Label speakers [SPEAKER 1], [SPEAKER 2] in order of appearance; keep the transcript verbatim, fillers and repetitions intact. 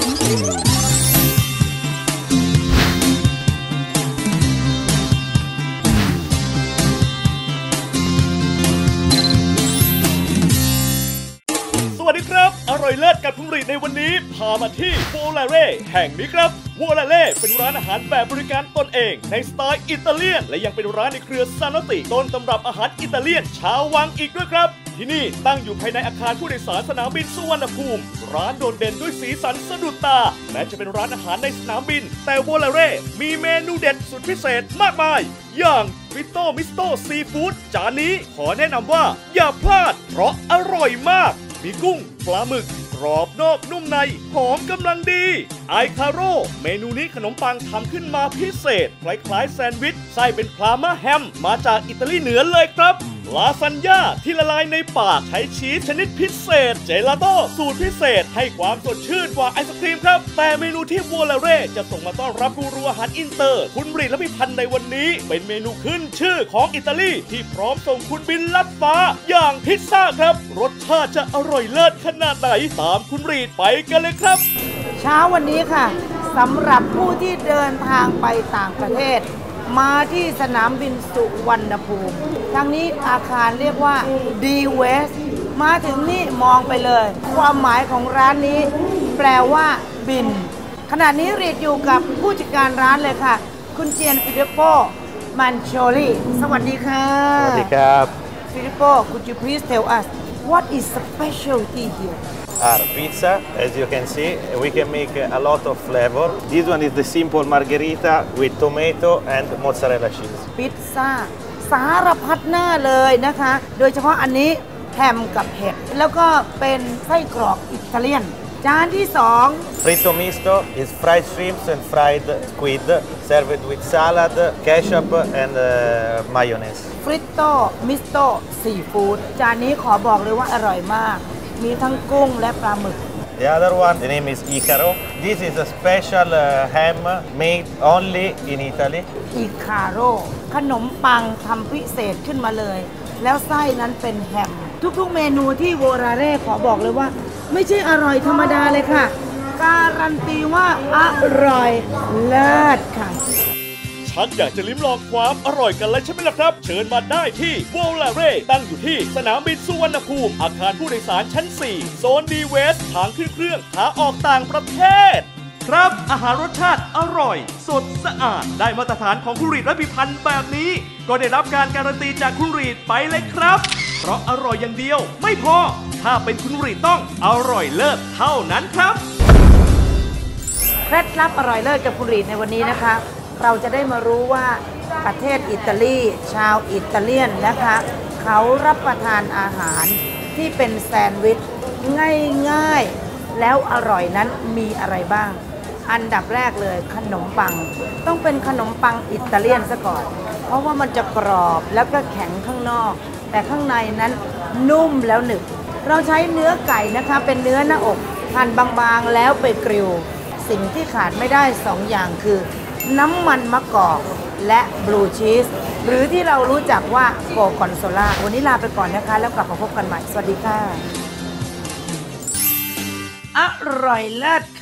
[SPEAKER 1] สวัสดีครับอร่อยเลิศกับพงรีในวันนี้พามาที่โวลาเร่แห่งนี้ครับโวลาเร่เป็นร้านอาหารแบบบริการตนเองในสไตล์อิตาเลียนและยังเป็นร้านในเครือซานอติต้นตำรับอาหารอิตาเลียนชาววังอีกด้วยครับที่นี่ตั้งอยู่ภายในอาคารผู้โดยสารสนามบินสุวรรณภูมิร้านโดดเด่นด้วยสีสันสะดุดตาแม้จะเป็นร้านอาหารในสนามบินแต่โวลาเร่มีเมนูเด็ดสุดพิเศษมากมายอย่างฟิโต้มิสโต้ซีฟู้ดจานนี้ขอแนะนำว่าอย่าพลาดเพราะอร่อยมากมีกุ้งปลาหมึกกรอบนอกนุ่มในหอมกำลังดีไอคาโร่เมนูนี้ขนมปังทำขึ้นมาพิเศษคล้ายๆแซนด์วิชไส้เป็นพาร์มาแฮมมาจากอิตาลีเหนือเลยครับลาซานญ่าที่ละลายในปากใช้ชีสชนิดพิเศษเจลาโต้สูตรพิเศษให้ความสดชื่นกว่าไอศครีมครับแต่เมนูที่โวลาเร่จะส่งมาต้อนรับกูรูอาหารอินเตอร์คุณบริและพิพันธ์ในวันนี้เป็นเมนูขึ้นชื่อของอิตาลีที่พร้อมส่งคุณบินลัดฟ้าอย่างพิซซ่าครับรสชาติจะอร่อยเลิศขนาดไหนตามคุณบริไปกันเลยครับ
[SPEAKER 2] เช้าวันนี้ค่ะสำหรับผู้ที่เดินทางไปต่างประเทศมาที่สนามบินสุวรรณภูมิทางนี้อาคารเรียกว่า ดี West มาถึงนี่มองไปเลยความหมายของร้านนี้แปลว่าบินขณะนี้เรียนอยู่กับผู้จัดการร้านเลยค่ะคุณเจียนฟิลิปโปมันโชลีสวัสดีค่ะ
[SPEAKER 3] สวัสดีครับ
[SPEAKER 2] ฟิลิปโป could you please tell us what is specialty here
[SPEAKER 3] Our pizza, as you can see, we can make a lot of flavor. This one is the simple margherita with tomato and mozzarella cheese.
[SPEAKER 2] พิซซ่าสารพัดหน้าเลยนะคะโดยเฉพาะอันนี้แฮมกับเห็ดแล้วก็เป็นไส้กรอกอิตาเลียนจานที่สอง
[SPEAKER 3] Fritto misto is fried shrimps and fried squid served with salad, ketchup and uh, mayonnaise.
[SPEAKER 2] Fritto misto seafood จานนี้ขอบอกเลยว่าอร่อยมากมีทั้งกุ้งและปลาหมึก
[SPEAKER 3] The other one, the name is Icaro. This is a special uh, ham made only in Italy.
[SPEAKER 2] Icaro ขนมปังทำพิเศษขึ้นมาเลยแล้วไส้นั้นเป็นแฮมทุกๆเมนูที่โวลาเร่ขอบอกเลยว่าไม่ใช่อร่อยธรรมดาเลยค่ะการันตีว่าอร่อยเลิศค่ะ
[SPEAKER 1] ชักอยากจะลิ้มลองความอร่อยกันเลยใช่ไหมล่ะครับเชิญมาได้ที่โวลาเร่ตั้งอยู่ที่สนามบินสุวรรณภูมิอาคารผู้โดยสารชั้นสี่โซนดีเวสทางขึ้นเครื่องขาออกต่างประเทศครับอาหารรสชาติอร่อยสดสะอาดได้มาตรฐานของคุณรีดและพิพันธ์แบบนี้ก็ได้รับการการันตีจากคุณรีดไปเลยครับเพราะอร่อยอย่างเดียวไม่พอถ้าเป็นคุณรีดต้องอร่อยเลิศเท่านั้นครับ
[SPEAKER 2] เคล็ดลับอร่อยเลิศกับคุณรีดในวันนี้นะคะเราจะได้มารู้ว่าประเทศอิตาลีชาวอิตาเลียนนะคะเขารับประทานอาหารที่เป็นแซนด์วิชง่ายๆแล้วอร่อยนั้นมีอะไรบ้างอันดับแรกเลยขนมปังต้องเป็นขนมปังอิตาเลียนซะก่อนเพราะว่ามันจะกรอบแล้วก็แข็งข้างนอกแต่ข้างในนั้นนุ่มแล้วหนึบเราใช้เนื้อไก่นะคะเป็นเนื้อหน้าอกหั่นบางๆแล้วไปกริลสิ่งที่ขาดไม่ได้สองอย่างคือน้ำมันมะกอกและบลูชีสหรือที่เรารู้จักว่าโกกอนโซล่าวันนี้ลาไปก่อนนะคะแล้วกลับมาพบกันใหม่สวัสดีค่ะอร่อยเลิศ